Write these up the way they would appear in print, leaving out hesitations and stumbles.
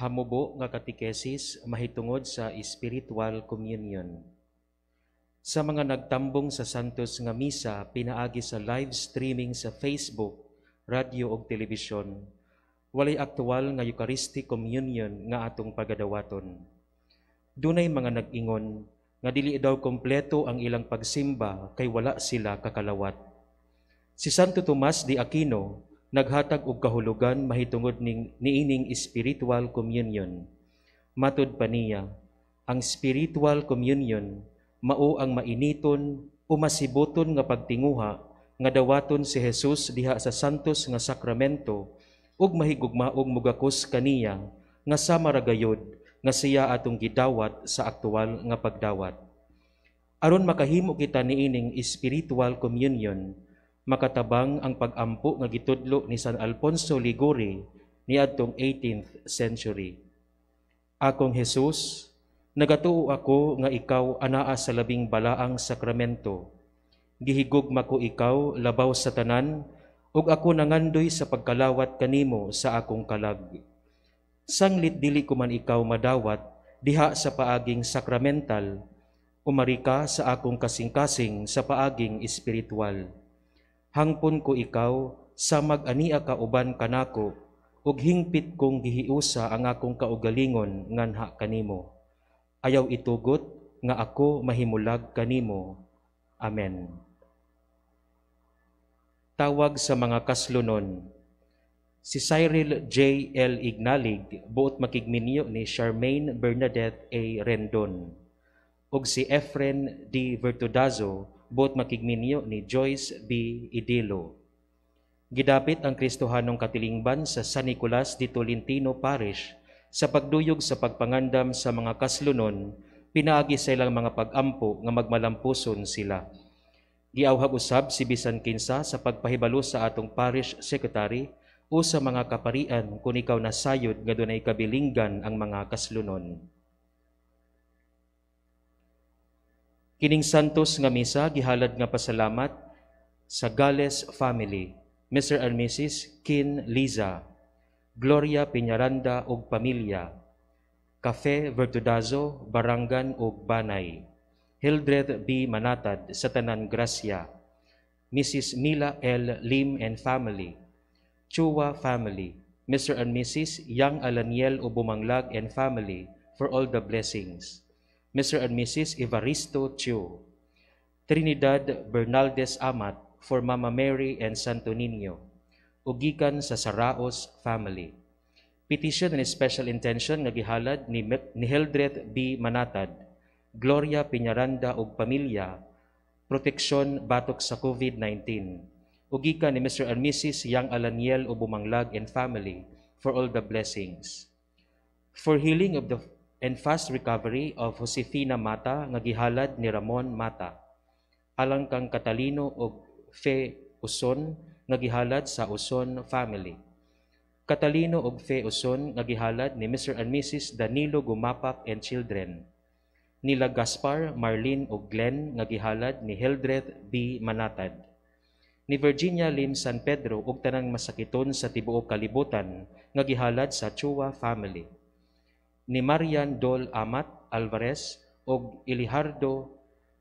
Hamubo nga katikesis mahitungod sa spiritual communion. Sa mga nagtambong sa Santos nga misa pinaagi sa live streaming sa Facebook, radio ug telebisyon, walay aktual nga Eucharistic communion nga atong pagadawaton. Dunay mga nag-ingon nga dili daw kompleto ang ilang pagsimba kay wala sila kakalawat. Si Santo Tomas de Aquino naghatag og kahulugan mahitungod niining spiritual communion. Matud pa niya, ang spiritual communion mao ang mainiton o masibuton nga pagtinguha nga dawaton si Jesus diha sa santos nga sakramento ug mahigugmaog mugakos kaniya nga sama ra gayud nga siya atong gidawat sa aktual nga pagdawat. Aron makahimo kita niining spiritual communion, makatabang ang pag-ampo nga gitudlo ni San Alfonso Liguori niadtong 18th century. Akong Jesus, nagatuo ako nga ikaw anaa sa labing balaang sakramento. Gihigugma ko ikaw labaw sa tanan ug ako nangandoy sa pagkalawat kanimo sa akong kalag. Sanglit dili ko man ikaw madawat diha sa paaging sakramental, umari ka sa akong kasing-kasing sa paaging espiritual. Hangpon ko ikaw sa mag-ania ka uban kanako ug hingpit kong gihiusa ang akong kaugalingon nganha kanimo. Ayaw itugot nga ako mahimulag kanimo. Amen. Tawag sa mga kaslunon. Si Cyril J. L. Ignalig, buot makigminyo ni Charmaine Bernadette A. Rendon. Ug si Efren D. Vertudazo, buot makigminyo ni Joyce B. Idilo. Gidapit ang Kristohanong Katilingban sa San Nicolas de Tolentino Parish sa pagduyog sa pagpangandam sa mga kaslunon, pinaagi sa ilang mga pag-ampo nga magmalampuson sila. Giawhag usab si bisan kinsa sa pagpahibalo sa atong parish secretary o sa mga kaparian kung ikaw nasayod nga dunay kabilinggan ang mga kaslunon. Kining santos nga misa gihalad nga pasalamat sa Gales family, Mr. and Mrs. Kin Liza, Gloria Piñaranda ug pamilya, Cafe Vertudazo, Barangan ug Banay, Hildred B. Manatad sa Tanan Gracia, Mrs. Mila L. Lim and family, Chua family, Mr. and Mrs. Yang Alaniel Ubumanglag and family for all the blessings, Mr. and Mrs. Evaristo Chiu, Trinidad Bernaldez Amat for Mama Mary and Santo Niño, ugikan sa Saraos family. Petition and special intention nga gihalad ni Hildred B. Manatad, Gloria Piñaranda ug pamilya, proteksyon batok sa COVID-19. Ugikan ni Mr. and Mrs. Yang Alaniel Ubumanglag and family for all the blessings. For healing of the and fast recovery of Josefina Mata nga gihalad ni Ramon Mata, alang kang Catalino og Fe Uson nga gihalad sa Uson family. Catalino og Fe Uson nga gihalad ni Mr. and Mrs. Danilo Gumapak and children. Nila Gaspar, Marlene ug Glenn nga gihalad ni Hildred B. Manatad. Ni Virginia Lim San Pedro ug tanang masakiton sa tibuok kalibutan nga gihalad sa Chua family. Ni Marian Dol Amat Alvarez ug Elijardo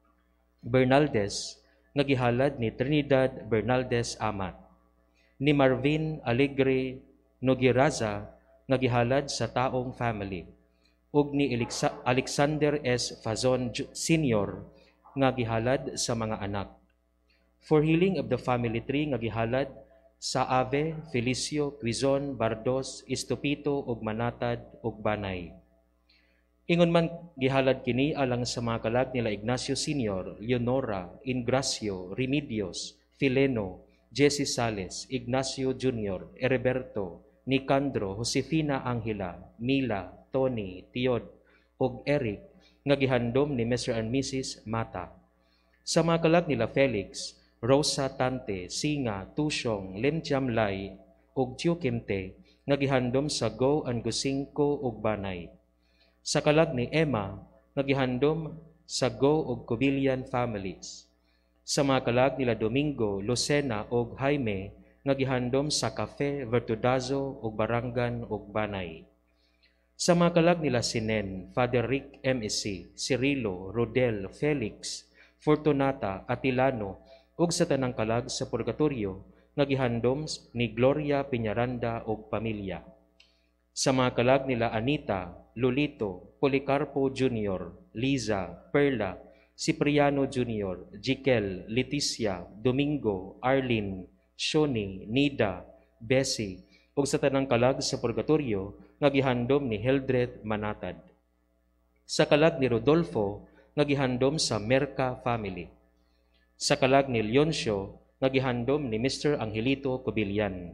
Bernaldez nga gihalad ni Trinidad Bernaldez Amat. Ni Marvin Alegre Nogiraza nga gihalad sa Taong family. Ug ni Alexander S. Fazon Sr. nga gihalad sa mga anak. For healing of the family tree nga gihalad sa Ave, Felicio, Quizon, Bardos, Estupito ug Manatad ug Banay. Ingon man gihalad kini alang sa mga kalag nila Ignacio Sr., Leonora, Ingracio, Remedios, Fileno, Jesse Sales, Ignacio Jr., Heriberto, Nicandro, Josefina Angela, Mila, Tony, Tiod, ug Eric nga gihandom ni Mr. and Mrs. Mata. Sa mga kalag nila Felix, Rosa Tante, Singa, Tusyong, Lemtiamlay, ug Tiukimte nga gihandom sa Go and Gusingko ug Banay. Sa kalag ni Emma nga gihandom sa Go ug Cobillan families. Sa mga kalag nila Domingo, Lucena ug Jaime nga gihandom sa Cafe Vertudazo ug Barangan ug Banay. Sa mga kalag nila Sinen, Father Rick MSC, Cirilo, Rodel, Felix, Fortunata, Atilano, ug sa tanang kalag sa purgatorio, nga gihandom ni Gloria Piñaranda ug pamilya. Sa mga kalag nila Anita, Lolito, Policarpo Jr., Liza, Perla, Cipriano Jr., Jikel, Leticia, Domingo, Arlene, Shoni, Nida, Bessie, ug sa tanang kalag sa purgatorio nga gihandom ni Hildred Manatad. Sa kalag ni Rodolfo nga gihandom sa Merca family. Sa kalag ni Leoncio nga gihandom ni Mr. Angelito Cobillan.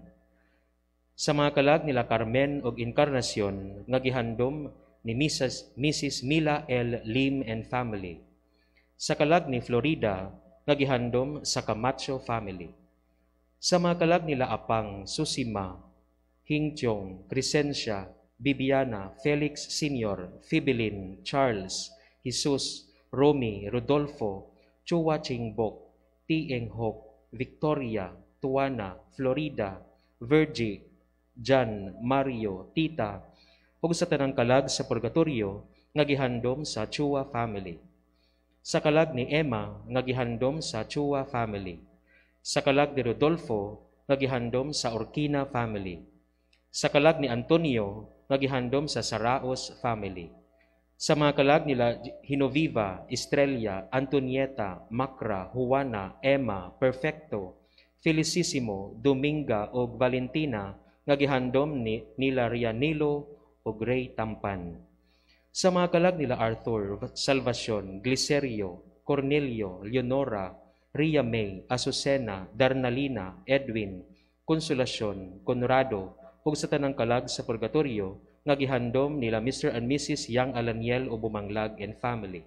Sa mga kalag nila Carmen ug Encarnacion nga gihandom ni Mrs. Mila L. Lim and family. Sa kalag ni Florida nga gihandom sa Camacho family. Sa mga kalag nila Apang, Susima, Hingchong, Crescencia, Bibiana, Felix Sr., Fibilin, Charles, Jesus, Romy, Rodolfo, Chua Chingbok, Tieng Hok, Victoria, Tuana, Florida, Virgie, Jan, Mario, Tita, ug sa tanang kalag sa purgatorio nga gihandom sa Chua family. Sa kalag ni Emma nga gihandom sa Chua family. Sa kalag ni Rodolfo nga gihandom sa Orquina family. Sa kalag ni Antonio nga gihandom sa Saraos family. Sa mga kalag nila Hinoviva, Estrella, Antonieta, Macra, Juana, Emma, Perfecto, Felicissimo, Dominga ug Valentina nga gihandom nila Rianilo ug Ray Tampan. Sa mga kalag nila Arthur, Salvacion, Glicerio, Cornelio, Leonora, Ria May, Azucena, Darnalina, Edwin, Consolacion, Conrado, ug sa tanang kalag sa purgatorio nga gihandom nila Mr. and Mrs. Yang Alaniel o Bumanglag and family.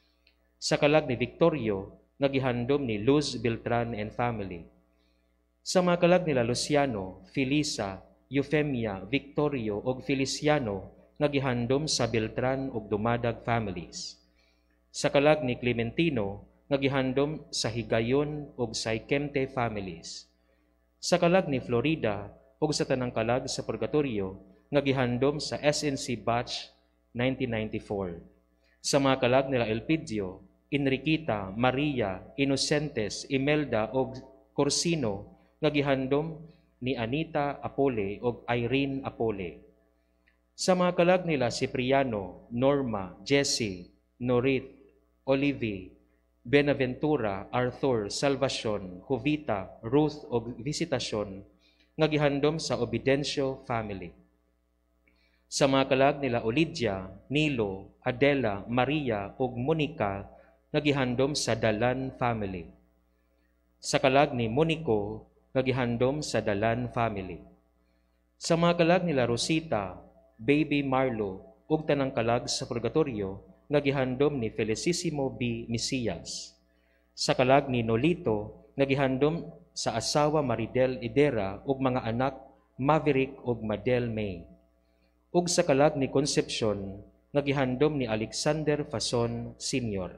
Sa kalag ni Victorio nga gihandom ni Luz Beltran and family. Sa mga kalag nila Luciano, Felisa, Eufemia, Victorio ug Feliciano nga gihandom sa Beltran ug Dumadag families. Sa kalag ni Clementino nga gihandom sa Higayon ug Saikemte families. Sa kalag ni Florida ug sa tanang kalag sa purgatorio nga gihandom sa SNC Batch 1994. Sa mga kalag nila Elpidio, Enriqueta, Maria, Inocentes, Imelda ug Corsino nga gihandom ni Anita Apole ug Irene Apole. Sa mga kalag nila Cipriano, Norma, Jessie, Norit, Olivie, Benaventura, Arthur, Salvacion, Jovita, Ruth ug Visitacion nga gihandom sa Obidencio family. Sa mga kalag nila Olidia, Nilo, Adela, Maria ug Monica nga gihandom sa Dalan family. Sa kalag ni Monico nga gihandom sa Dalan family. Sa mga kalag nila Rosita, Baby Marlo ug tanang kalag sa purgatorio nga gihandom ni Felicissimo B. Misias. Sa kalag ni Nolito nga gihandom sa asawa Maridel Idera ug mga anak Maverick ug Madel May. Ug sa kalag ni Concepcion nga gihandom ni Alexander Fason Sr.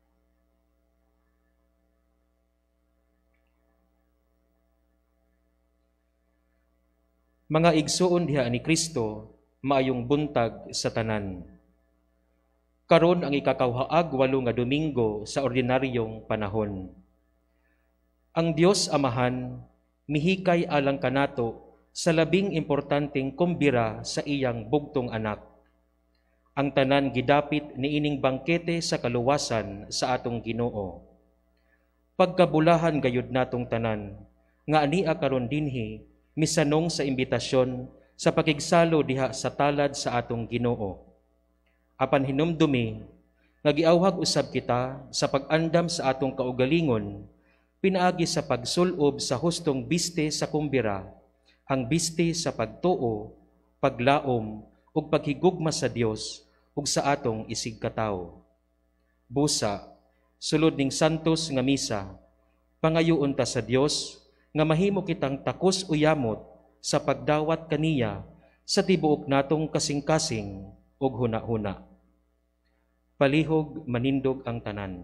Mga igsuon diha ni Kristo, maayong buntag sa tanan. Karon ang ikakawhaag 8 nga Domingo sa ordinaryong panahon. Ang Dios Amahan mihikay alang kanato sa labing importanteng kumbira sa iyang bugtong anak. Ang tanan gidapit niining bangkete sa kaluwasan sa atong Ginoo. Pagkabulahan gayud natong tanan, nga ania karon dinhi misanong sa imbitasyon sa pakigsalo diha sa talad sa atong Ginoo. Apan hinumdumi, nagiawhag usab kita sa pag-andam sa atong kaugalingon, pinaagi sa pagsulob sa hustong biste sa kumbira, ang biste sa pagtuo, paglaom, ug paghigugma sa Dios ug sa atong isig katawo. Busa, sulod ning santos nga misa, pangayoon ta sa Dios nga mahimo kitang takos uyamot sa pagdawat kaniya sa tibuok natong kasing-kasing ug huna-huna. Palihog manindog ang tanan.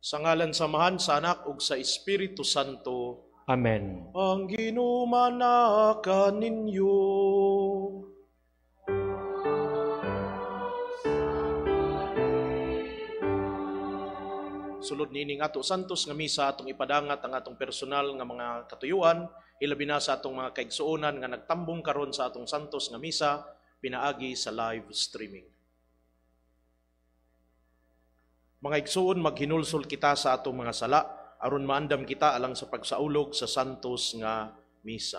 Sa ngalan samahan sa Anak ug sa Espiritu Santo. Amen. Ang ginumanakan ninyo. Sulod niining ato santos nga misa atong ipadangat ang atong personal nga mga katuyuan, hilabi na sa atong mga kaigsuonan nga nagtambong karon sa atong santos nga misa pinaagi sa live streaming. Mga igsuon, maghinulsol kita sa atong mga sala aron maandam kita alang sa pagsaulog sa santos nga misa.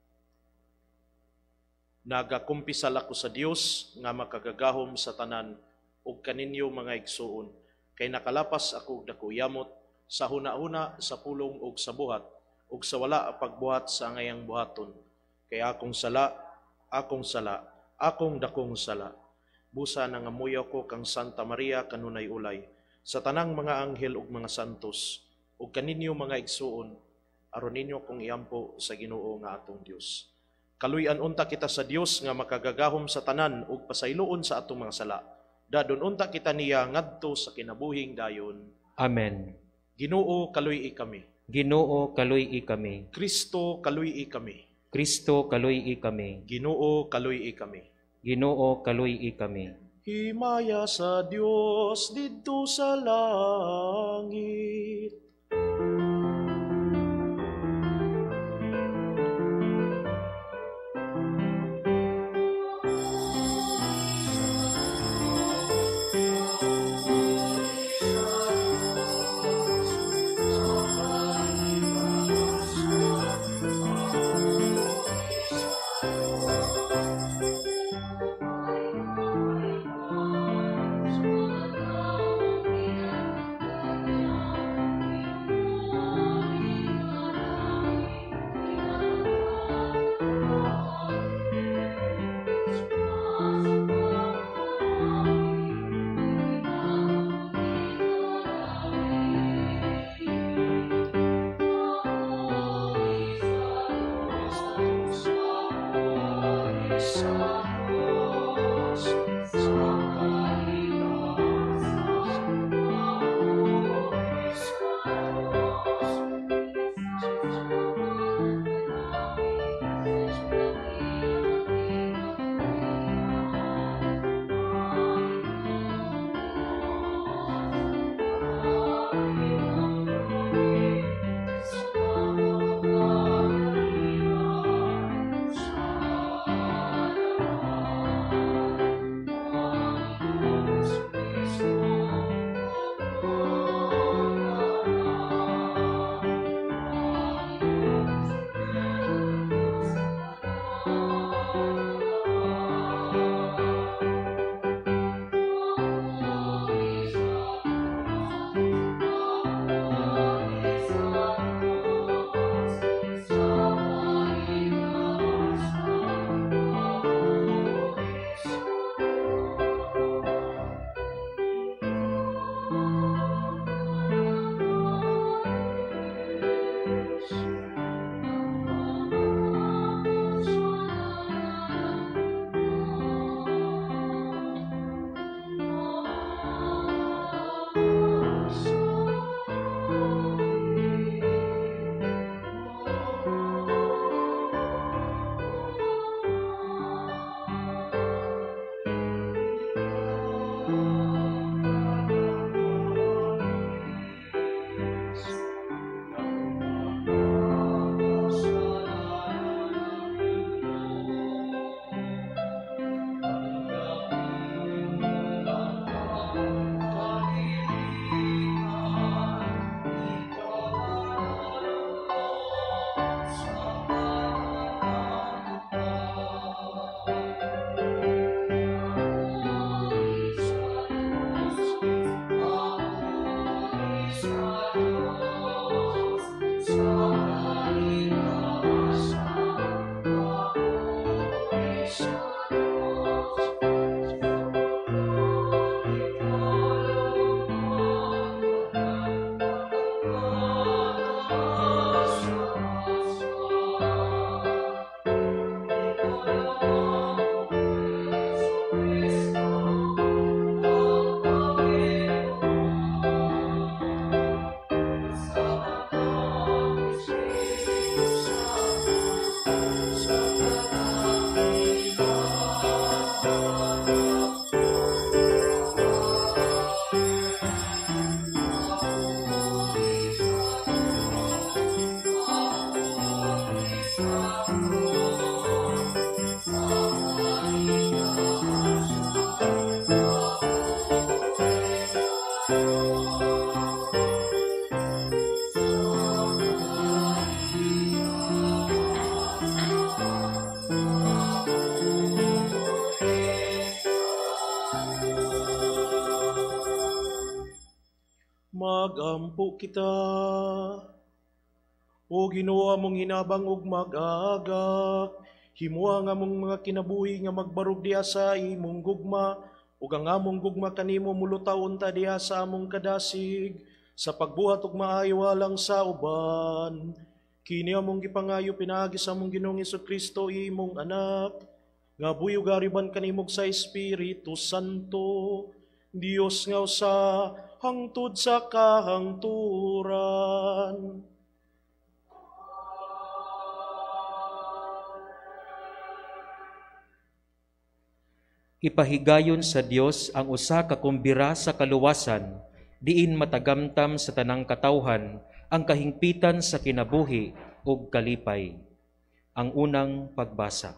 Nagakumpisal ako sa Dios nga makagagahom sa tanan ug kaninyo mga igsuon, kay nakalapas ako dakuyamot sa huna-huna, sa pulong ug sa buhat ug sa wala pagbuhat sa ngayang buhaton. Kay akong sala, akong dakong sala. Busa nangamuyaw ko kang Santa Maria kanunay ulay, sa tanang mga anghel ug mga santos, ug kaninyo mga igsuon, aron ninyo kong iampo sa Ginoo nga atong Dios. Kaluy-an unta kita sa Dios nga makagagahom sa tanan ug pasayloon sa atong mga sala. Dadon unta kita niya ngadto sa kinabuhing dayon. Amen. Ginoo, kaluy-i kami. Ginoo, kaluy-i kami. Kristo, kaluy-i kami. Kristo, kaluy-i kami. Ginoo, kaluy-i kami. Ginoo, kaluy-i kami. Himaya sa Dios didto sa langit. Ampo kita. O Ginoo, among hinabang ug mag-aga, himuha nga among mga kinabuhi nga magbarog diha sa imong gugma, ug ang among gugma kanimo mulutaw unta diha sa among kadasig, sa pagbuhat ug maayo alang sa uban. Kini among gipangayo pinaagi sa among Ginoong Hesukristo imong anak, nga buyog ariban kanimog sa Espiritu Santo, Dios nga usa hangtod sa kahangturan. Ipahigayon sa Dios ang usa ka kumbira sa kaluwasan, diin matagamtam sa tanang katawhan ang kahingpitan sa kinabuhi ug kalipay. Ang unang pagbasa.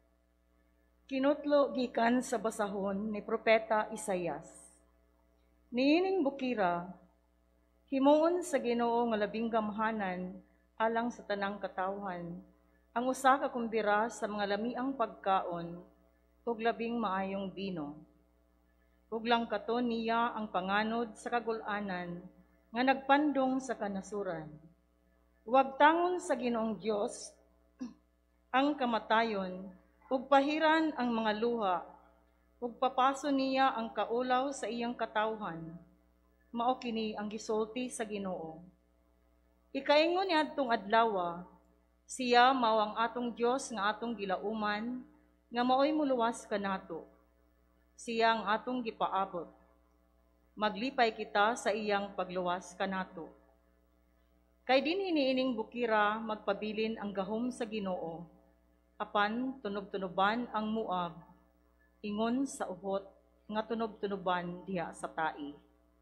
Kinutlo gikan sa basahon ni Propeta Isaias. Niining bukira, himuon sa Ginoo nga labing gamhanan alang sa tanang katawhan, ang usa ka kumbira sa mga lamiang pagkaon ug labing maayong bino. Ug lang katon niya ang panganod sa kagul-anan nga nagpandong sa kanasuran. Huwag tangon sa Ginoong Dios ang kamatayon, ug pahiran ang mga luha, ug papaso niya ang kaulaw sa iyang katawhan. Mao kini ang gisulti sa Ginoo. Ikaingon niadtong adlaw, siya mao ang atong Dios nga atong gilauman, nga maoy muluwas kanato. Siya ang atong gipaabot. Maglipay kita sa iyang pagluwas kanato. Kay dinhi niining bukira magpabilin ang gahom sa Ginoo. Apan tunob-tunoban ang Moab, ingon sa uhot nga tunob-tunoban diha sa tai.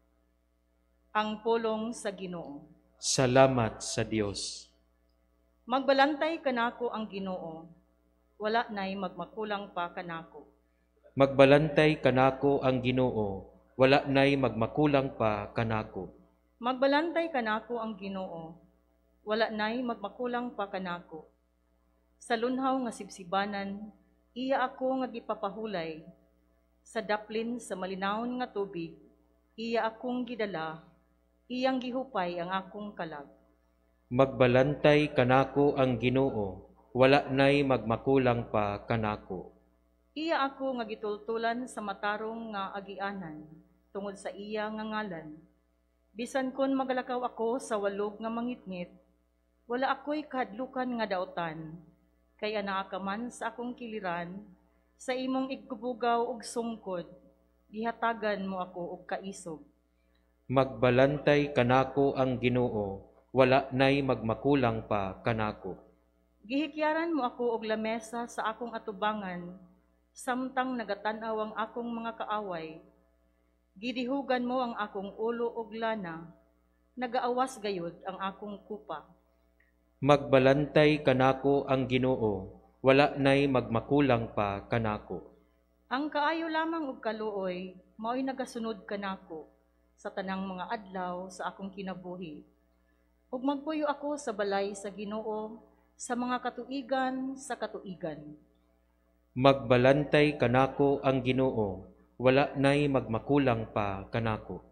Ang pulong sa Ginoo. Salamat sa Dios. Magbalantay kanako ang Ginoo. Wala na'y magmakulang pa kanako. Magbalantay kanako ang Ginoo, wala na'y magmakulang pa kanako. Magbalantay kanako ang Ginoo. Wala na'y magmakulang pa kanako. Sa lunhaw nga sibsibanan, iya ako nga gipapahulay. Sa daplin sa malinawon nga tubig, iya akong gidala, iyang gihupay ang akong kalag. Magbalantay kanako ang Ginoo, wala na'y magmakulang pa kanako. Iya ako nga gitultulan sa matarong nga agianan, tungod sa iya nga ngalan. Bisan kon magalakaw ako sa walog nga mangitngit, wala ako'y kahadlukan nga daotan, kay anaa ka man sa akong kiliran, sa imong igkubugaw og sungkod, gihatagan mo ako og kaisog. Magbalantay kanako ang Ginoo, wala na'y magmakulang pa kanako. Gihikyaran mo ako og lamesa sa akong atubangan, samtang nagatan-aw ang akong mga kaaway. Gidihugan mo ang akong ulo og lana, nagaawas gayud ang akong kupa. Magbalantay kanako ang Ginoo, wala na'y magmakulang pa kanako. Ang kaayo lamang og kaluoy, mao'y nagasunod kanako sa tanang mga adlaw sa akong kinabuhi. Ug magpuyo ako sa balay sa Ginoo sa mga katuigan sa katuigan. Magbalantay kanako ang Ginoo, wala na'y magmakulang pa kanako.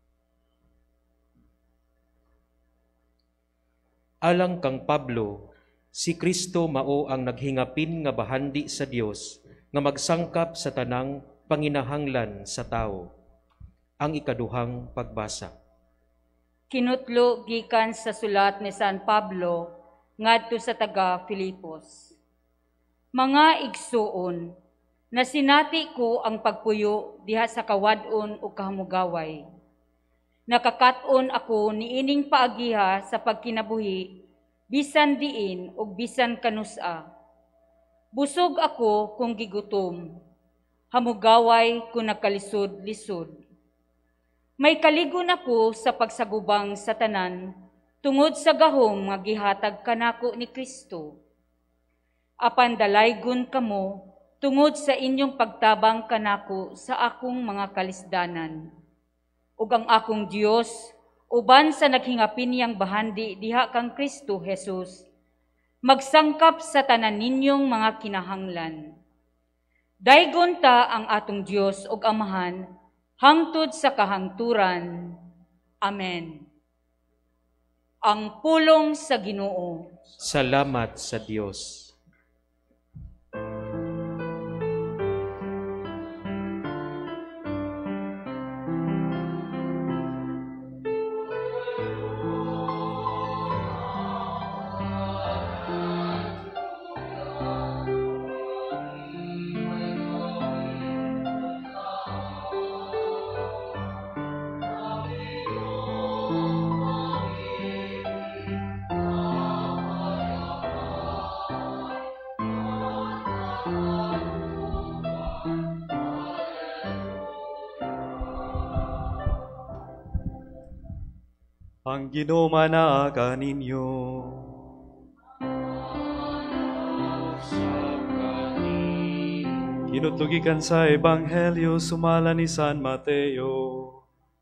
Alang kang Pablo, si Kristo mao ang naghingapin nga bahandi sa Dios nga magsangkap sa tanang panginahanglan sa tao. Ang ikaduhang pagbasa. Kinutlo gikan sa sulat ni San Pablo ngadto sa taga Filipos. Mga igsuon, nasinati ko ang pagpuyo diha sa kawadon o kahamugaway. Nakakaton ako niining paagiha sa pagkinabuhi, bisan diin o bisan kanusa. Busog ako kung gigutom, hamugaway kung nagkalisod-lisod. May kaligon ako sa pagsagubang sa tanan, tungod sa gahom nga gihatag kanako ni Kristo. Apan dalaygon kamo tungod sa inyong pagtabang kanako sa akong mga kalisdanan. Ug ang akong Dios, uban sa naghingapin niyang bahandi diha kang Kristo Jesus, magsangkap sa tanan ninyong mga kinahanglan. Daygon ta ang atong Dios ug Amahan hangtod sa kahangturan. Amen. ang pulong sa Ginoo. Salamat sa Diyos. Ang Ginoo manaka ninyo. Kinutlugikan sa Ebanghelyo sumala ni San Mateo.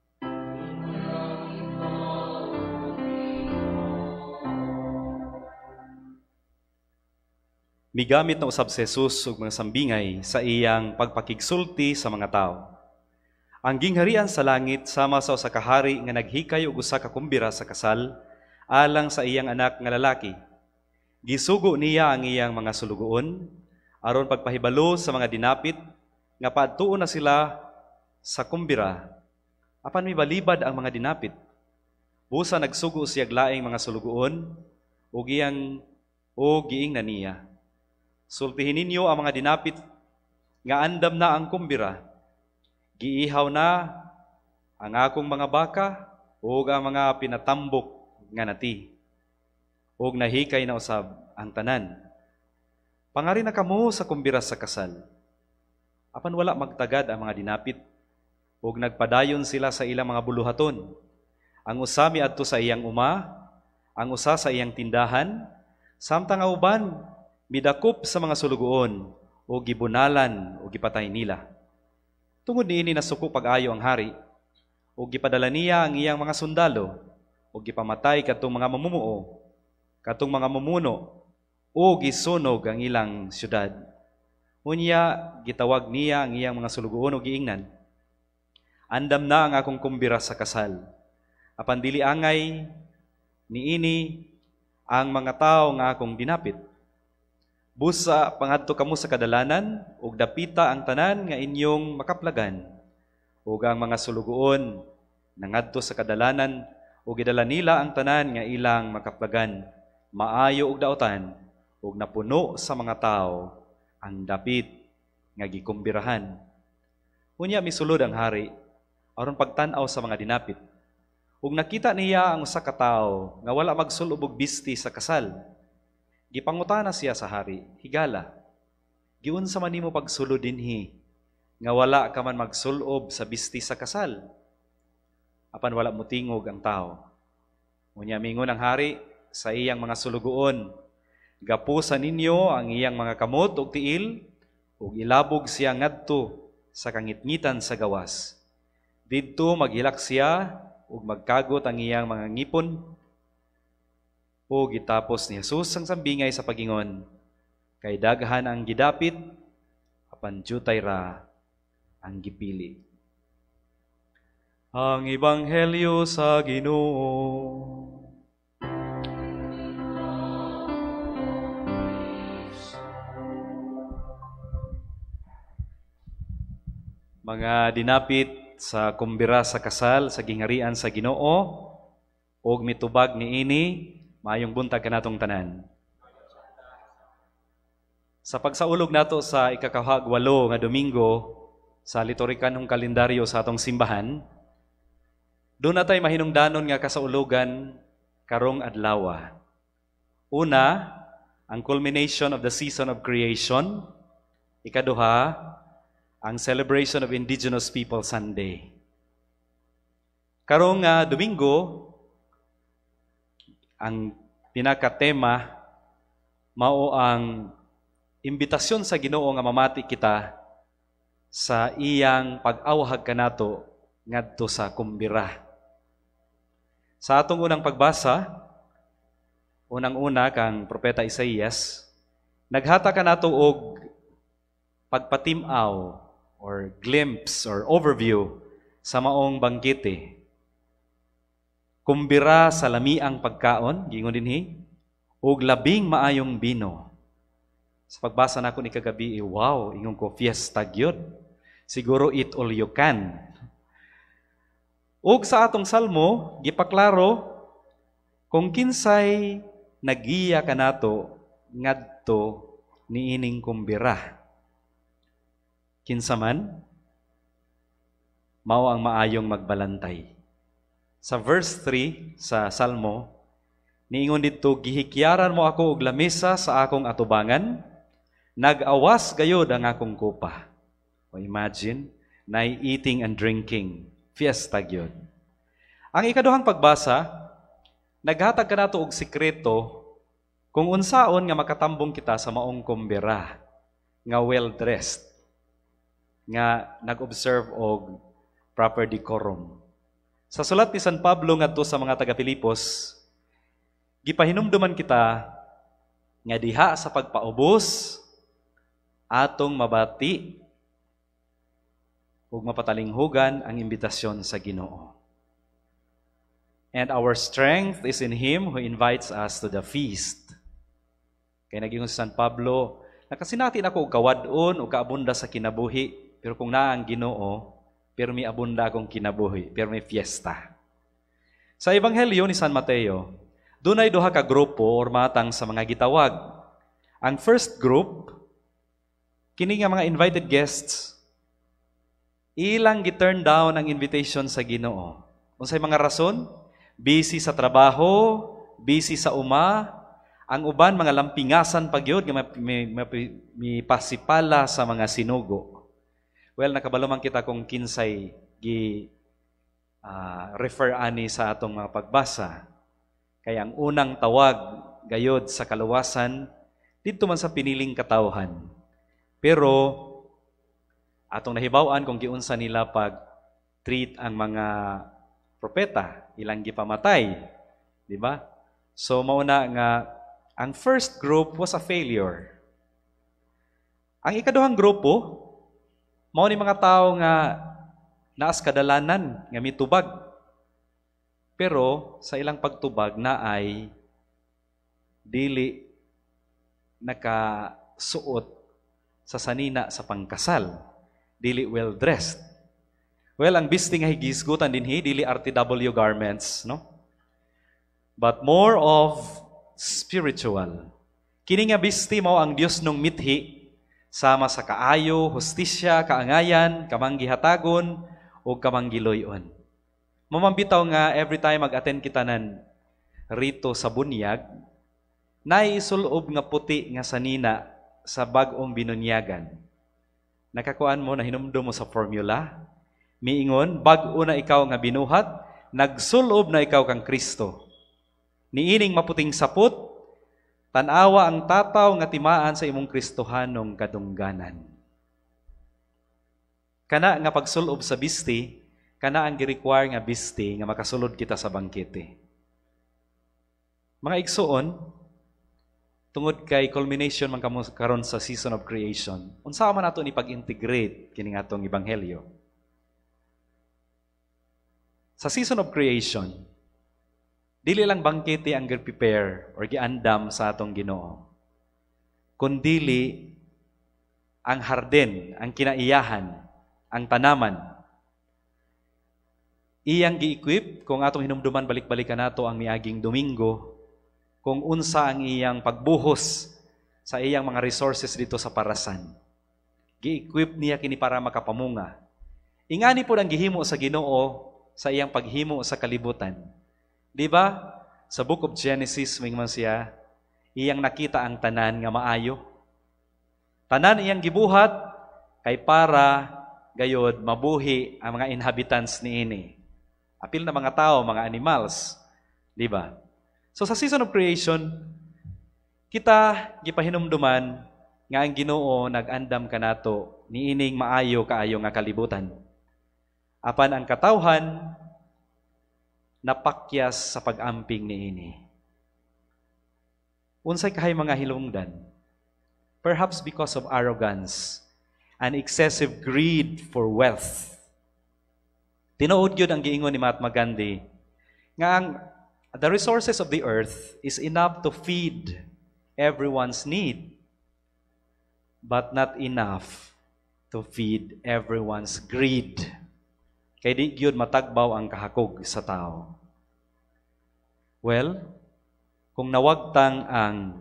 Migamit na usab si Jesus ug mga sambingay sa iyang pagpakigsulti sa mga tao. Ang gingharian sa langit sama sa usa ka hari nga naghikay og usa ka kumbira sa kasal alang sa iyang anak nga lalaki. Gisugo niya ang iyang mga sulugoon aron pagpahibalo sa mga dinapit nga paadtuon na sila sa kumbira apan mibalibad ang mga dinapit. Busa nagsugo siya laing mga sulugoon ug giing na niya. Sultihin ninyo ang mga dinapit nga andam na ang kumbira. Giihaw na ang akong mga baka o ang mga pinatambok nga nati. O nahikay na usab ang tanan. Pangari na kamo sa kumbira sa kasal. Apan wala magtagad ang mga dinapit. O nagpadayon sila sa ilang mga buluhaton. Ang usa miadto sa iyang uma, ang usa sa iyang tindahan, samtang ang uban midakop sa mga sulugoon o gibunalan o gipatay nila. Tungod niini nasuko pag-ayo ang hari, o gipadala niya ang iyang mga sundalo, o gipamatay katong mga mamumuo, katong mga mumuno, o gisunog ang ilang syudad. Unya, gitawag niya ang iyang mga sulugoon o giingnan. Andam na ang akong kumbira sa kasal. Apan dili angay niini ang mga tao nga akong dinapit. Busa pangadto kamo sa kadalanan ug dapita ang tanan nga inyong makaplagan. Ug ang mga sulugoon nangadto sa kadalanan ug gidala nila ang tanan nga ilang makaplagan. Maayo og daotan ug napuno sa mga tao ang dapit nga gikumbirahan. Unya misulod ang hari aron pagtan-aw sa mga dinapit. Ug nakita niya ang usa ka tawo nga wala magsulob og bisti sa kasal. Gipangutana siya sa hari, higala, giunsa man nimo pagsulod dinhi, nga wala ka man magsulob sa bisti sa kasal. Apan wala mo tingog ang tao. Unya mingon ang hari sa iyang mga sulugoon, gapusan ninyo ang iyang mga kamot ug tiil, ug ilabog siya ngadto sa kangitngitan sa gawas. Didto maghilak siya ug magkagot ang iyang mga ngipon. O gitapos ni Jesus ang sambingay sa pagingon, kay daghan ang gidapit, apan jutay ra ang gipili. Ang Ebanghelyo sa Ginoo. Mga dinapit sa kumbira sa kasal sa gingharian sa Ginoo, og mitubag niini, maayong buntag kanatong tanan. Sa pagsaulog nato sa ikakahag-walo nga Domingo sa liturhikanong kalendaryo sa atong simbahan, doon natay mahinungdanon nga kasaulogan karong adlaw. Una, ang culmination of the season of creation. Ikaduha, ang celebration of Indigenous People Sunday. Karong Domingo, ang pinakatema mao ang imbitasyon sa Ginoo nga mamati kita sa iyang pag-awhag kanato ngadto sa kumbira. Sa atong unang pagbasa, unang-una kang propeta Isaías, naghata kanato og pagpatim-aw or glimpse or overview sa maong bangkete. kumbira sa lamiang pagkaon, gingon dinhi, ug labing maayong bino. Sa pagbasa nako ni kagabi, wow, ingon ko fiesta gyud. Siguro eat all you can. Ug sa atong salmo, gipaklaro kung kinsay nagiya kanato ngadto niining kumbira. Kinsa man mao ang maayong magbalantay. Sa verse 3 sa Salmo, niingon dito, gihikyaran mo ako og lamesa sa akong atubangan, nag-awas gayod ang akong kupa. O imagine, na eating and drinking, fiesta gyud. Ang ikaduhang pagbasa, naghatag kanato og sikreto kung unsaon nga makatambong kita sa maong kumbira, nga well-dressed, nga nag-observe og proper decorum. Sa sulat ni San Pablo ngadto sa mga taga-Pilipos, gipahinumduman kita nga diha sa pagpaubos atong mabati ug mapatalinghugan ang imbitasyon sa Ginoo. And our strength is in Him who invites us to the feast. Kaya nagingon si San Pablo, nakasinati ako og kawadon o kaabunda sa kinabuhi, pero kung naa ang Ginoo, pero may abunda akong kinabuhi, pero may fiesta. Sa Ebanghelyo ni San Mateo, dunay duha ka grupo or matang sa mga gitawag. Ang first group, kini nga mga invited guests, ilang gi-turn down ang invitation sa Ginoo. Unsay mga rason? Busy sa trabaho, busy sa uma, ang uban mga lampingasan pagyod nga may pasipala sa mga sinugo. Well, nakabalaman kita kung kinsay refer ani sa atong mga pagbasa. Kaya ang unang tawag gayod sa kaluwasan didto man sa piniling katawhan. Pero atong nahibaw-an kung giunsa nila pag treat ang mga propeta, ilang gipamatay, di ba? So mauna nga ang first group was a failure. Ang ikaduhang grupo mao ni mga tao nga naas kadalanan nga mitubag. Pero sa ilang pagtubag na ay dili nakasuot sa sanina sa pangkasal. Dili well dressed. Well, ang bisti nga higisgutan dinhi dili RTW garments, no? But more of spiritual. Kini nga bisti mao ang Dios nung mithi sama sa kaayo, hustisya, kaangayan, kamanggihatagon, o kamanggiloyon. Mamambitaw nga every time mag-attend kita ng rito sa bunyag, naisulob nga puti nga sanina sa bagong binunyagan. Nakakuan mo na hinumdum mo sa formula, miingon, bag-o na ikaw nga binuhat, nagsulob na ikaw kang Kristo. Niining maputing sapot, tanawa ang tataw nga timaan sa imong Kristohanong kadungganan. Kana nga pagsulob sa bisti, kana ang gi-require nga bisti nga makasulod kita sa bangkete. Mga igsuon, tungod kay culmination man kamo karon sa season of creation, unsa man nato ni pag-integrate kini nga atong ebanghelyo. Sa season of creation, dili lang bangkete ang gi-prepare or giandam sa atong Ginoo, kundili ang harden, ang kinaiyahan, ang tanaman. Iyang gi-equip kung atong hinumduman balik-balikan nato ang miaging Domingo, kung unsa ang iyang pagbuhos sa iyang mga resources dito sa parasan. Gi-equip niya kini para makapamunga. Ingani po ang gihimo sa Ginoo sa iyang paghimo sa kalibutan. Di ba? Sa Book of Genesis, mingman siya, iyang nakita ang tanan nga maayo. Tanan iyang gibuhat kay para gayod mabuhi ang mga inhabitants niini. Apil na mga tao, mga animals, di ba? So sa season of creation, kita gipahinumduman nga ang Ginoo nag-andam kanato niining maayo kaayo nga kalibutan. Apan ang katawhan napakyas sa pag-amping niini. Unsay kahay mga hilungdan? Perhaps because of arrogance and excessive greed for wealth. Tinuod yun ang giingon ni Mahatma Gandhi, Nga the resources of the earth is enough to feed everyone's need, but not enough to feed everyone's greed. Kay di gyud matagbaw ang kahakog sa tao. Well, kung nawagtang ang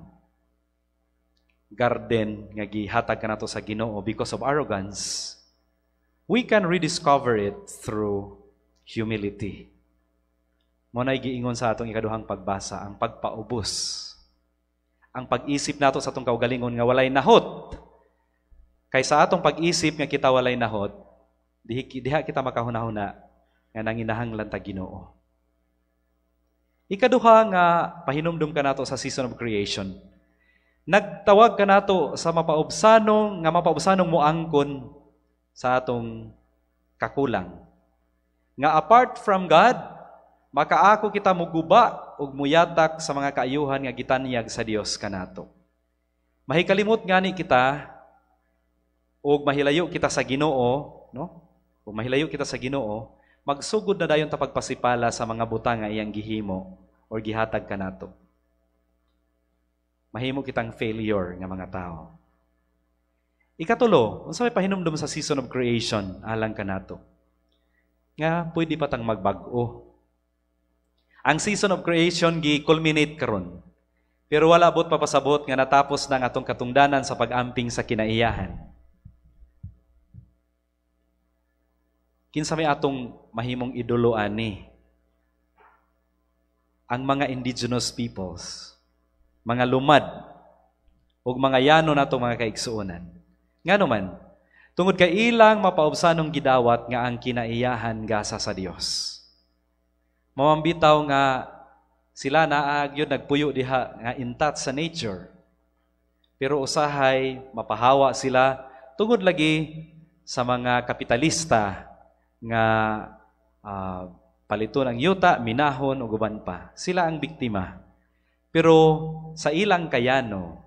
garden nga gihatag kanato sa Ginoo because of arrogance, we can rediscover it through humility. Mo na giingon sa atong ikaduhang pagbasa, ang pagpaubos. Ang pag-isip nato sa atong kaugalingon nga walay nahot. Kaysa atong pag-isip nga kita walay nahot, diha kita makahuna-huna nga nanginahanglan ta Ginoo. Ikaduha nga pahinumdum ka nato sa season of creation. Nagtawag ka nato sa mapaubsanong moangkon sa atong kakulang. Nga apart from God, makaako kita muguba ug muyatak sa mga kaayuhan nga gitanyag sa Dios kanato. Mahikalimot gani kita ug mahilayo kita sa Ginoo, no? Kung mahilayo kita sa Ginoo, magsugod na dayon ta pagpasipala sa mga butang nga iyang gihimo or gihatag kanato. Mahimo kitang failure nga mga tao. Ikatulo, unsa may pahinumdum sa season of creation alang kanato? Nga pwede pa tang magbag-o. Ang season of creation gi-culminate karon. Pero wala abot pa pasabot nga natapos na ang atong katungdanan sa pag-amping sa kinaiyahan. Kinsa may atong mahimong idolo ani? Ang mga indigenous peoples, mga lumad, o mga yano natong mga kaigsuonan. Nga naman, tungod kay ilang mapaubsanong gidawat nga ang kinaiyahan gasa sa Dios. Mamambitaw nga sila naag yun nagpuyo diha nga in touch sa nature. Pero usahay, mapahawa sila tungod lagi sa mga kapitalista nga palito ng yuta, minahon o guban pa. Sila ang biktima. Pero sa ilang kayano,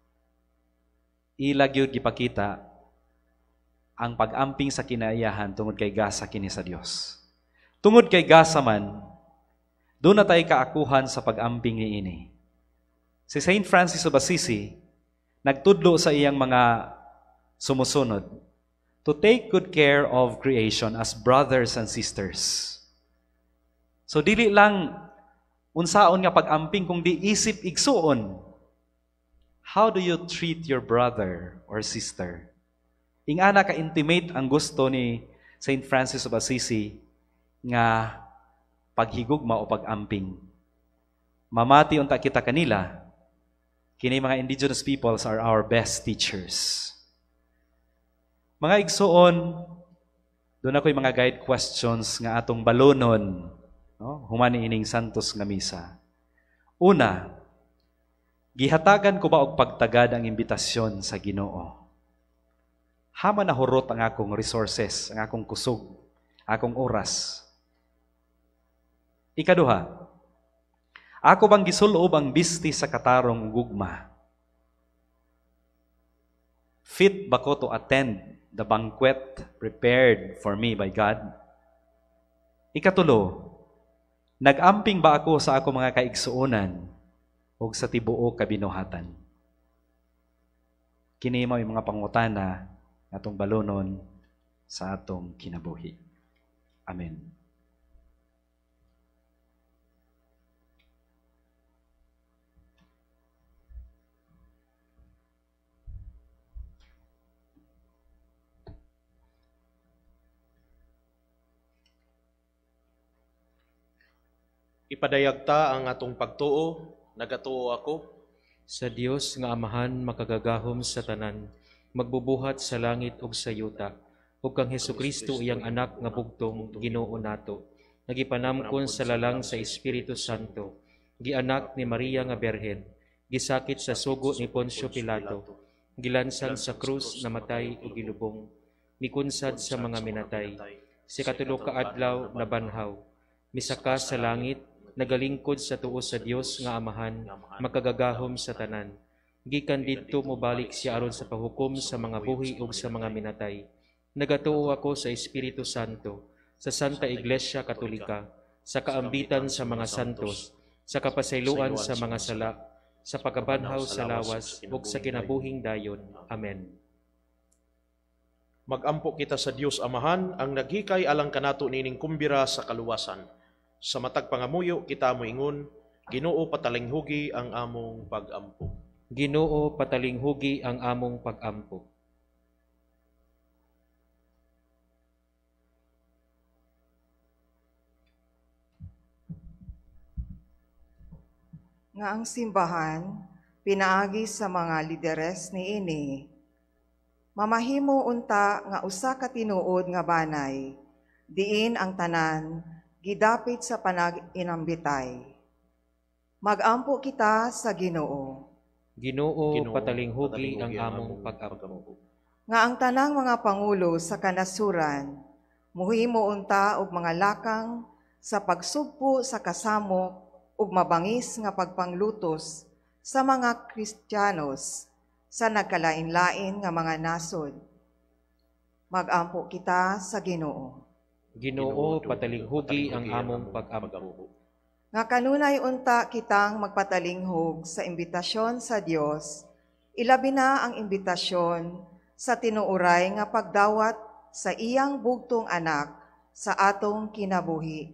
ilag yun gipakita ang pag-amping sa kinaiyahan tungod kay gasa kini sa Dios. Tungod kay gasa man, doon na tayo kaakuhan sa pag-amping niini. Si Saint Francis of Assisi, nagtudlo sa iyang mga sumusunod, to take good care of creation as brothers and sisters. So dili lang unsaon nga pag-amping kung di isip igsuon. How do you treat your brother or sister? Ingana ka-intimate ang gusto ni Saint Francis of Assisi nga paghigugma o pag-amping. Mamati unta kita kanila, kini mga indigenous peoples are our best teachers. Mga igsuon, doon ako'y mga guide questions nga atong balonon, no? Humani ining santos nga misa. Una, gihatagan ko ba og pagtagad ang imbitasyon sa Ginoo? Hama na hurot ang akong resources, ang akong kusog, akong oras. Ikaduha, ako bang gisulob ang bisti sa katarong gugma? Fit ba ko to attend the banquet prepared for me by God? Ikatulo, nag-amping ba ako sa ako mga kaigsuonan o sa tibuok kabinuhatan? Kini mao yung mga pangutana atong balonon sa atong kinabuhi. Amen. Ipadayagta ang atong pagtuo, nagatuo ako. Sa Dios nga Amahan makagagahom sa tanan, magbubuhat sa langit ug sa yuta, ug kang Hesukristo iyang anak nga bugtong Ginoo nato, nagipanamkon sa lalang sa Espiritu Santo, gianak ni Maria nga Berhen, gisakit sa sugo ni Poncio Pilato, gilansang sa krus, namatay ug gilubong, mikunsad sa mga minatay, si katulo ka adlaw nabanhaw, misaka sa langit, nagalingkod sa tuo sa Dios nga Amahan, makagagahom sa tanan. Gikan didto mobalik siya aron sa pahukom sa mga buhi ug sa mga minatay. Nagatuo ako sa Espiritu Santo, sa Santa Iglesia Katolika, sa kaambitan sa mga santos, sa kapasayloan sa mga sala, sa pagkabanhaw sa lawas, ug sa kinabuhing dayon. Amen. Magampo kita sa Dios Amahan, ang naghikay alang kanato nining kumbira sa kaluwasan. Sa matag pangamuyo kita moingon, Ginoo patalinghugi ang among pag-ampo. Ginoo patalinghugi ang among pag-ampo. Nga ang simbahan, pinaagi sa mga lideres ni ini, mamahimo unta nga usa ka tinuod nga banay, diin ang tanan, gidapit sa panag-inambitay. Magampo kita sa Ginoo. Ginoo patalinghugi ang among pag-ampo. Nga ang tanang mga pangulo sa kanasuran, muhimo unta og mga lakang sa pagsugpo sa kasamok ug mabangis nga pagpanglutos sa mga Kristiyanos sa nagkalain-lain nga mga nasod. Magampo kita sa Ginoo. Ginoo patalinghugi ang among pag-ampo. Nga kanunay unta kitang magpatalinghog sa imbitasyon sa Dios, ilabi na ang imbitasyon sa tinuuray nga pagdawat sa iyang bugtong anak sa atong kinabuhi.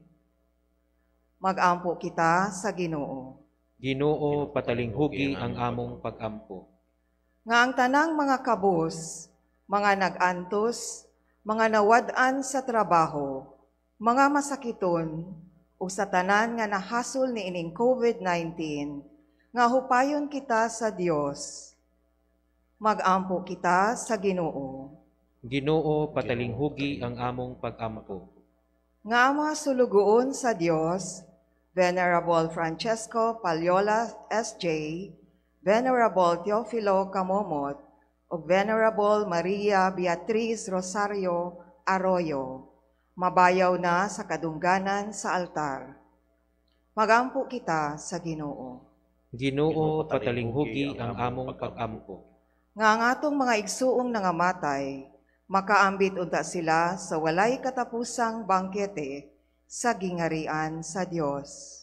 Magampo kita sa Ginoo. Ginoo patalinghugi ang among pag-ampo. Nga ang tanang mga kabus, mga nag-antos, mga nawad-an sa trabaho, mga masakiton, o sa tanan nga nahasol ni ining COVID-19, nga hupayon kita sa Dios. Magampo kita sa Ginoo. Ginoo patalinghugi ang among pag-ampo. Nga ang mga sulugoon sa Dios, Venerable Francesco Pallola S.J., Venerable Teofilo Camomot, o Venerable Maria Beatriz Rosario Arroyo, mabayaw na sa kadungganan sa altar. Magampo kita sa Ginoo. Ginoo patalinghugi ang among pag-ampo. Nga ang atong mga igsuong nangamatay, makaambit unta sila sa walay katapusang bangkete sa gingarian sa Dios.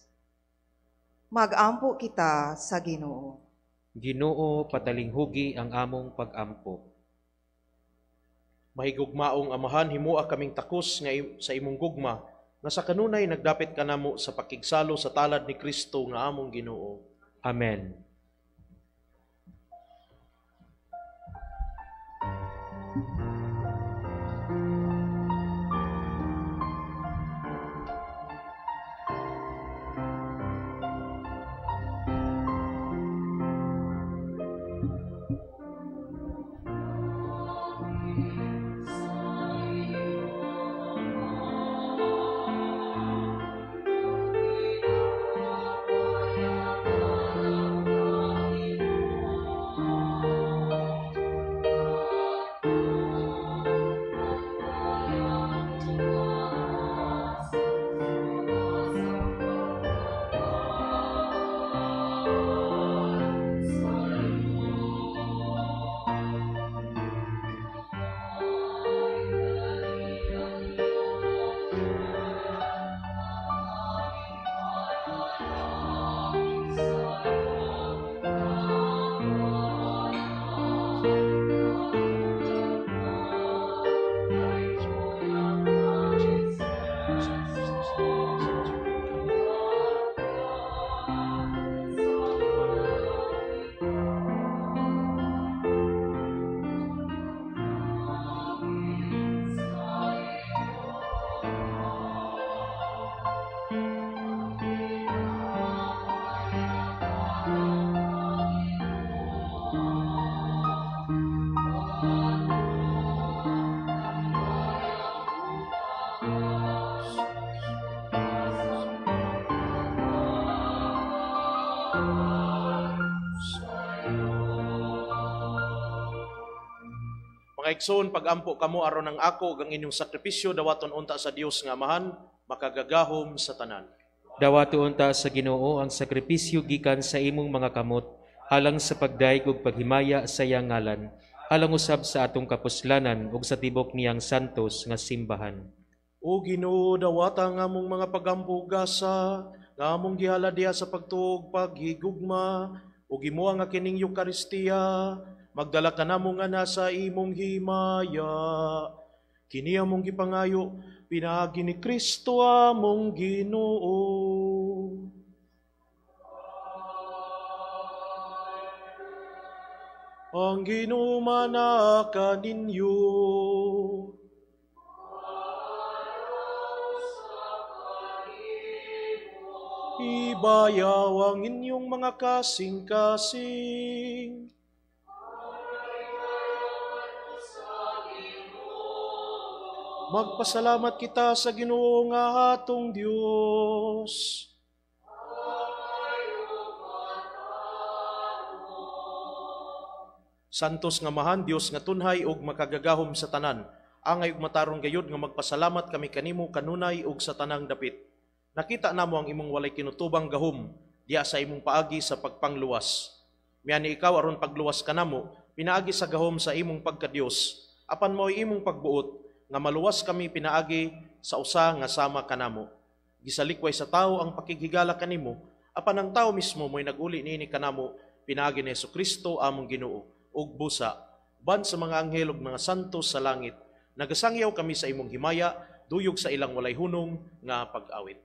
Magampo kita sa Ginoo. Ginoo patalinghugi ang among pag-ampo. Mahigugmaong Amahan, himua kaming takos nga sa imong gugma, nga sa kanunay nagdapit kanamo sa pakigsalo sa talad ni Kristo nga among Ginoo. Amen. Mga igsoon, pag-ampo kamo aron ang ako ang inyong sakripisyo dawaton unta sa Dios nga Amahan, makagagahom sa tanan. Dawato unta sa Ginoo ang sakripisyo gikan sa imong mga kamot, alang sa pagdaig ug paghimaya sa iyang ngalan, alang usab sa atong kapuslanan ug sa tibok niyang santos nga simbahan. O Ginoo, dawata nga mong mga pagampugasa, nga mong gihaladiya sa pagtuog paghigugma, o gimuha nga kining Eukaristiya, magdala ka na mong nga nasa imong himaya. Kini among gipangayo, pinagi ni Kristo among Ginoo. Ang Ginoo manaka ninyo. Ibayaw ang inyong mga kasing-kasing. Magpasalamat kita sa Ginoo nga atong Dios. Santos nga mahan Dios nga tunhay ug makagagahom sa tanan. Angay ug matarong gayud nga magpasalamat kami kanimo kanunay ug sa tanang dapit. Nakita namo ang imong walay kinutubang gahom diya sa imong paagi sa pagpangluwas. Miani ikaw aron pagluwas kanamo, pinaagi sa gahom sa imong pagkadios. Apan mao'y imong pagbuot nga maluwas kami pinaagi sa usa nga sama kanamo. Gisalikway sa tao ang pakighigala kanimo, apan ang tao mismo mo'y naguli niini kanamo pinaagi ni Jesucristo among Ginoo ug busa ban sa mga anghel ug mga santos sa langit. Nagasangyaw kami sa imong himaya duyog sa ilang walay hunong nga pag-awit.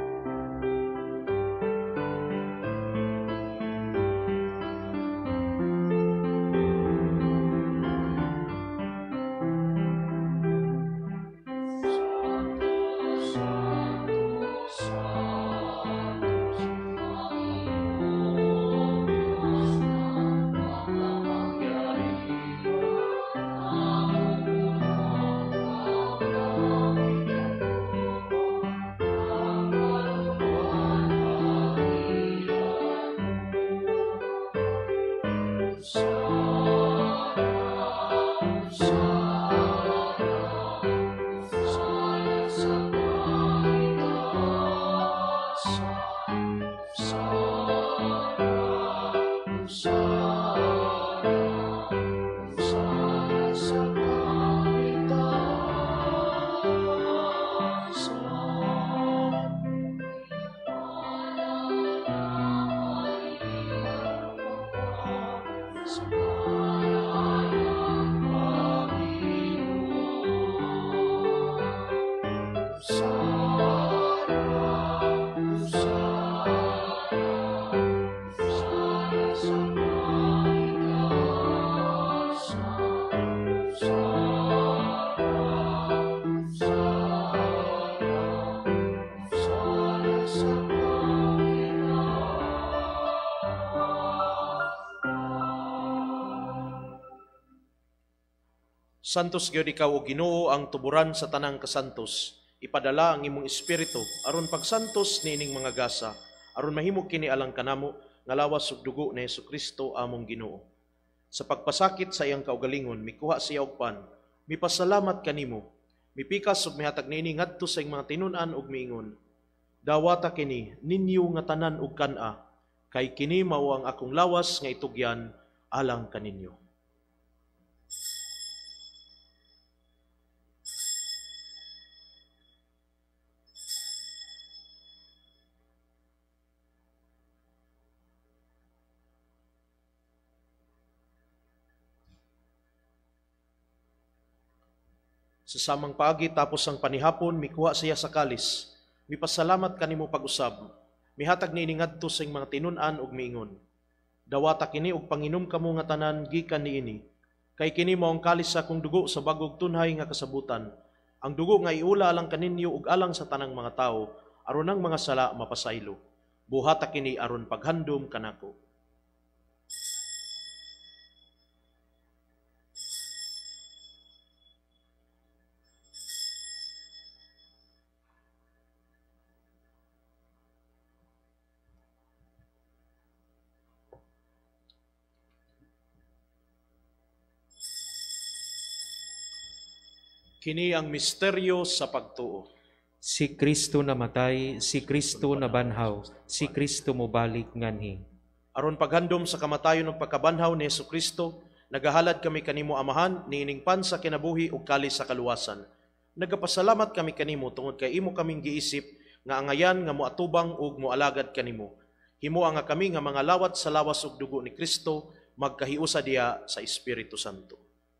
Santos gyud ikaw o Ginoo ang tuburan sa tanang kasantos. Ipadala ang imong espiritu aron pagsantos niining mga gasa, aron mahimo kini alang kanamo nga lawas ug dugo ni Jesucristo among Ginoo. Sa pagpasakit sa iyang kaugalingon, mikuha siya og pan, mipasalamat kanimo, mipikas ug mihatag niini ngadto sa iyang mga tinun-an ug miingon, dawata kini ninyo nga tanan ug kan-a, kay kini mao ang akong lawas nga itugyan alang kaninyo. Sa samang paagi tapos ang panihapon, mikuha siya sa kalis. Mipasalamat kanimo pag-usab. Mihatag niini ngadto sa mga tinun-an ug miingon, dawata kini og panginom kamo nga tanan gikan niini. Kay kini mao ang kalis sa akong dugo sa bagog tunhay nga kasabutan. Ang dugo nga iula alang kaninyo ug alang sa tanang mga tawo, aron ang mga sala mapasaylo. Buhata kini aron paghandom kanako. Kini ang misteryo sa pagtuo. Si Kristo namatay, si Kristo nabanhaw, si Kristo mobalik nganhi. Aron paghandom sa kamatayon ug pagkabanhaw ni Jesucristo, nagahalad kami kanimo Amahan niining pan sa kinabuhi ug kalis sa kaluwasan. Nagapasalamat kami kanimo tungod kay imo kaming giisip nga angayan nga moatubang ug moalagad kanimo. Himo nga kami nga mga lawat sa lawas ug dugo ni Kristo magkahiusa diya sa Espiritu Santo.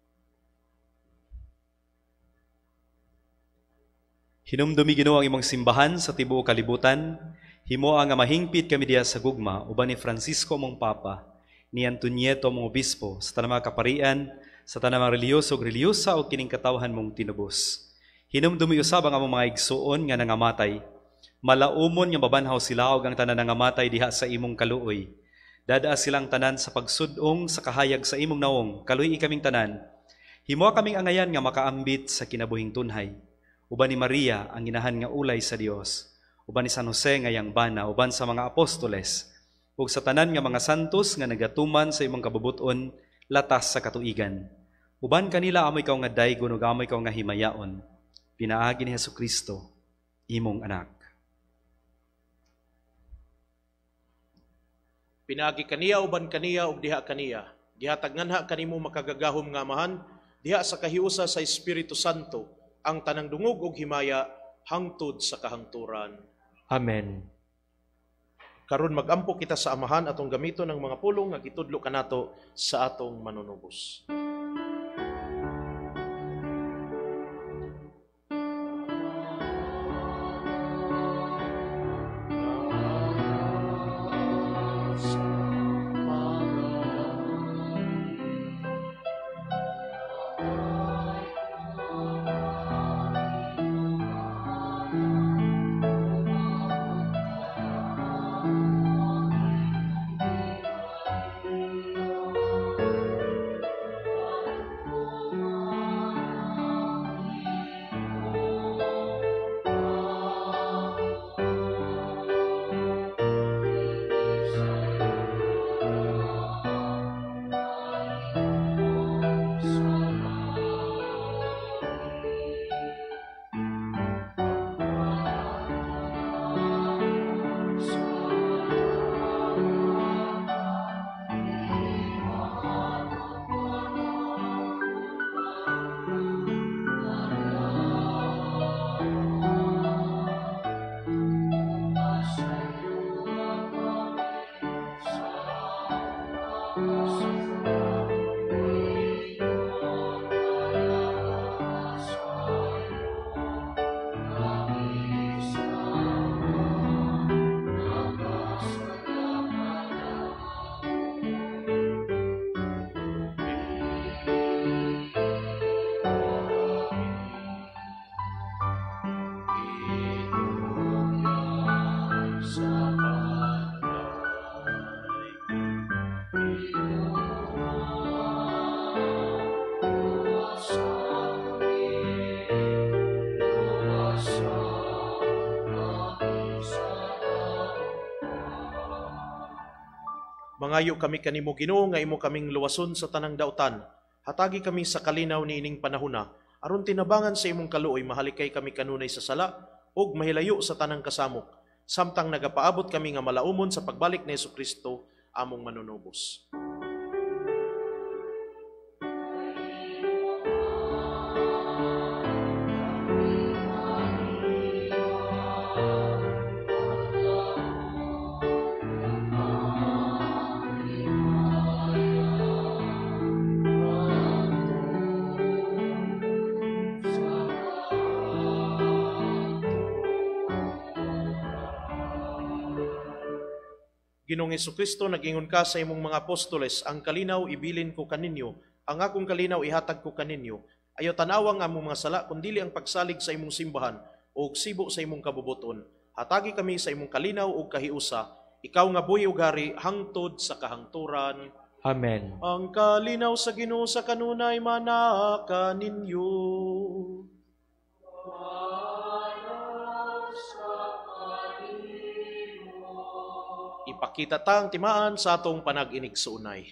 Hinumdumi Ginoo ang imong simbahan sa tibuok kalibutan. Himo nga mahingpit kami diya sa gugma uban ni Francisco mong Papa, ni Antonieto mong Obispo, sa tanang mga kaparian, sa tanang mga reliyoso ug reliyosa o kining katawhan mong tinubos. Hinumdumi usab ang among mga igsuon nga nangamatay. Malaumon nga mabanhaw sila og ang tanan nangamatay diha sa imong kaluoy. Dadaa silang tanan sa pagsudong sa kahayag sa imong naong, kaluy kaming tanan. Himo kaming angayan nga makaambit sa kinabuhing tunhay. Uban ni Maria ang inahan nga ulay sa Dios, uban ni San Jose nga yang bana, uban sa mga apostoles, ug sa tanan nga mga santos nga nagatuman sa imong kabubuton latas sa katuigan. Uban kanila amoy kaw nga daygon ug amoy kaw nga himayaon. Pinaagi ni Hesukristo, imong anak. Pinaagi kaniya uban kaniya ug diha kaniya. Gihatag nganha kanimo makagagahom nga amahan, diha sa kahiusa sa Espiritu Santo, ang tanang dungog ug himaya hangtod sa kahangturan. Amen. Karon magampo kita sa amahan atong gamiton ng mga pulong nga gitudlo kanato sa atong manunubos. Mangayo kami kanimo Ginoo nga imo kaming luwason sa tanang dautan. Hatagi kami sa kalinaw niining panahona aron tinabangan sa imong kaluoy mahalikay kami kanunay sa sala ug mahilayo sa tanang kasamok. Samtang nagapaabot kami nga malaumon sa pagbalik ni Hesukristo among manunubos. Ginoong Hesukristo, nag-ingon ka sa imong mga apostoles, ang kalinaw ibilin ko kaninyo, ang akong kalinaw ihatag ko kaninyo. Ayaw tanawang among mga sala, kundili ang pagsalig sa imong simbahan o sibo sa imong kabubuton. Hatagi kami sa imong kalinaw o kahiusa, ikaw nga buhi ug hari hangtod sa kahangturan. Amen. Ang kalinaw sa Ginoo sa kanunay manaka ninyo. Ipakita tang timaan sa atong panag-inig sa unay.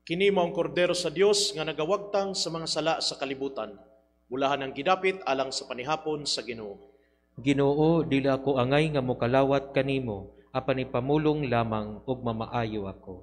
Kini mao ang kordero sa Dios nga nagawagtang sa mga sala sa kalibutan. Bulahan ang gidapit alang sa panihapon sa Ginoo. Ginoo, dila ko angay nga mokalawat kanimo, apan ipamulong lamang ug mamaayo ako.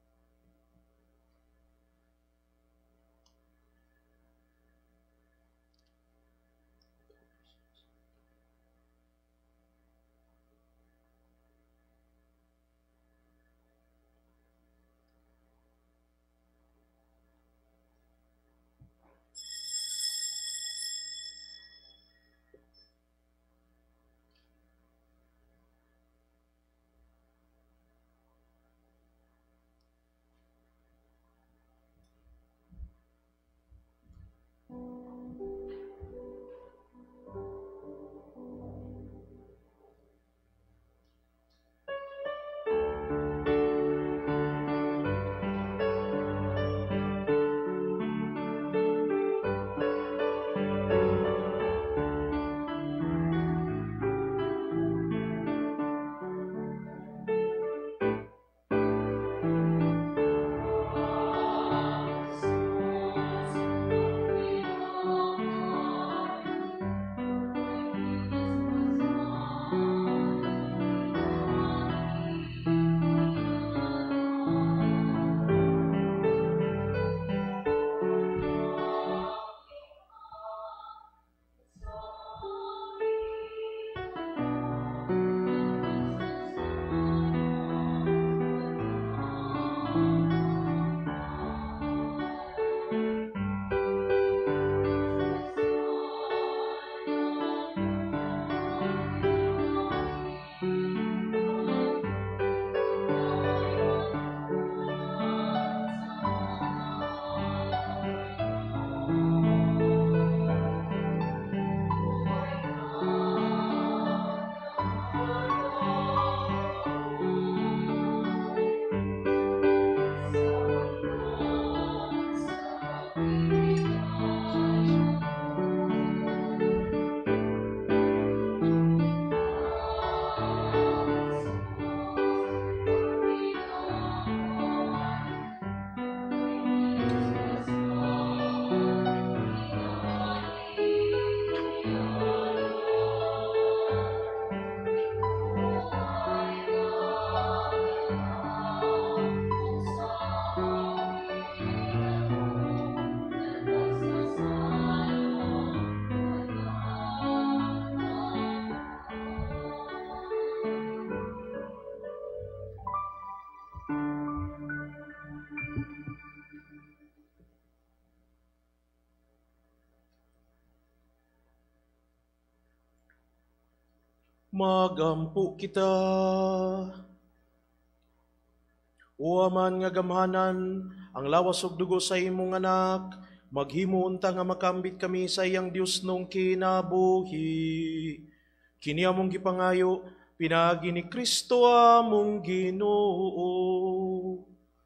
Magampo kita. Uaman nga gamhanan, ang lawas ug dugo sa imong anak, maghimo unta nga makambit kami sa iyang Dios nung kinabuhi. Kini among gipangayo, pinagi ni Kristo among Ginoo.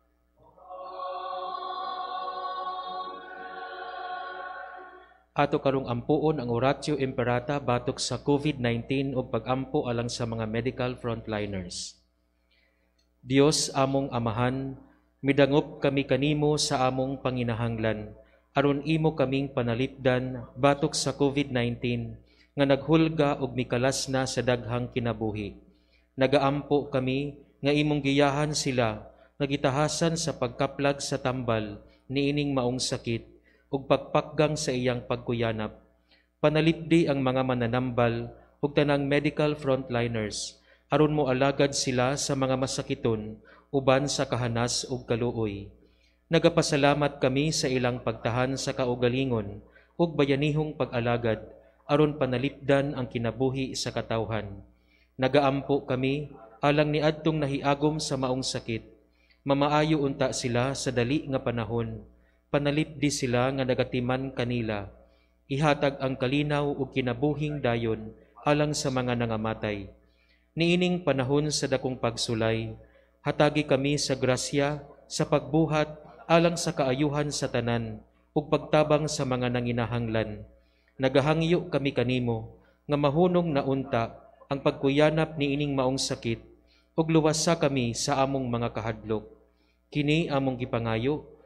Ato karong ampuon ang Oratio Imperata batok sa COVID-19 o pag-ampo alang sa mga medical frontliners. Dios among amahan, midangop kami kanimo sa among panginahanglan, aron imo kaming panalipdan batok sa COVID-19 nga naghulga og mikalas na sa daghang kinabuhi. Nagaampo kami nga imong giyahan sila nagitahasan sa pagkaplag sa tambal niining maong sakit ug pagpakgang sa iyang pagkuyanap. Panalipdi ang mga mananambal ug tanang medical frontliners aron mo alagad sila sa mga masakiton uban sa kahanas ug kaluoy. Nagapasalamat kami sa ilang pagtahan sa kaugalingon ug bayanihong pag-alagad aron panalipdan ang kinabuhi sa katawhan. Nagaampo kami alang niadtong nahiagom sa maong sakit. Mamaayo unta sila sa dali nga panahon. Panalipdi sila nga nagatiman kanila. Ihatag ang kalinaw ug kinabuhing dayon alang sa mga nangamatay. Niining panahon sa dakong pagsulay, hatagi kami sa grasya, sa pagbuhat, alang sa kaayuhan sa tanan, ug pagtabang sa mga nanginahanglan. Nagahangyo kami kanimo, nga mahunong na unta ang pagkuyanap niining maong sakit, ug luwasa kami sa among mga kahadlok. Kini among gipangayo,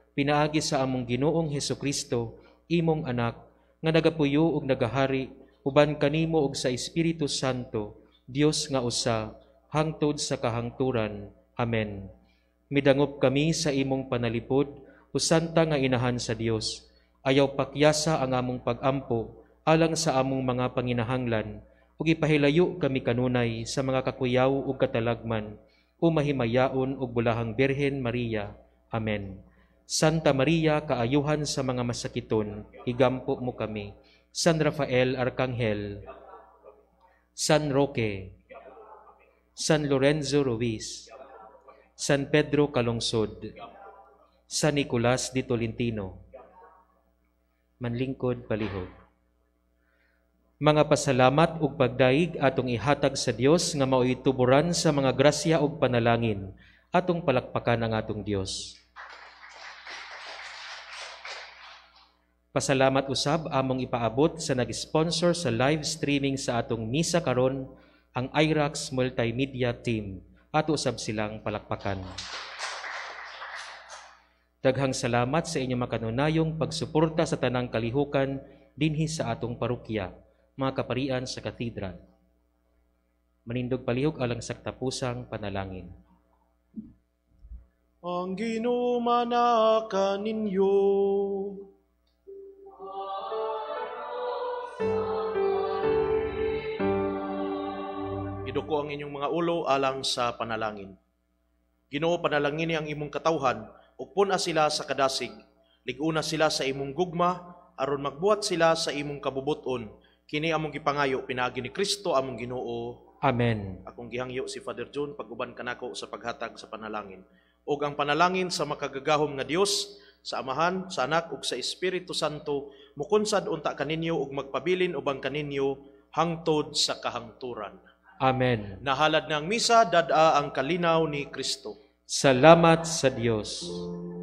pinaagi sa among Ginoong Hesukristo, imong anak, nga nagapuyo ug nagahari, uban kanimo ug sa Espiritu Santo, Dios nga usa, hangtod sa kahangturan. Amen. Midangop kami sa imong panalipod, usanta nga inahan sa Dios. Ayaw pakyasa ang among pag-ampo, alang sa among mga panginahanglan, ug ipahilayo kami kanunay sa mga kakuyaw ug katalagman, o mahimayaon ug bulahang Birhen Maria. Amen. Santa Maria, kaayuhan sa mga masakiton, igampo mo kami. San Rafael Arcangel, San Roque, San Lorenzo Ruiz, San Pedro Calungsod, San Nicolas de Tolentino, manlingkod palihog. Mga pasalamat ug pagdaig atong ihatag sa Dios nga mao'y tuburan sa mga grasya ug panalangin, atong palakpakan ang atong Dios. Pasalamat usab among ipaabot sa nag-sponsor sa live streaming sa atong misa karon, ang IRAX Multimedia Team. Ato usab silang palakpakan. Daghang salamat sa inyong makanunayong pagsuporta sa tanang kalihukan dinhi sa atong parokya, mga kaparian sa katedral. Manindog palihog alang sa tapusang panalangin. Ang Ginoo manaka ninyo. Iduko ang inyong mga ulo alang sa panalangin. Ginoo, panalangini ang imong katawhan, ug puna sila sa kadasig. Liguna sila sa imong gugma, aron magbuhat sila sa imong kabubuton. Kini among gipangayo pinaagi ni Kristo among Ginoo. Amen. Akong gihangyo si Father John pag-uban kanako sa paghatag sa panalangin. Ug ang panalangin sa makagagahom nga Dios, sa Amahan, sa Anak ug sa Espiritu Santo, mukunsad unta kaninyo ug magpabilin ubang kaninyo hangtod sa kahangturan. Amen. Nahalad na ang misa, dada ang kalinaw ni Kristo. Salamat sa Dios.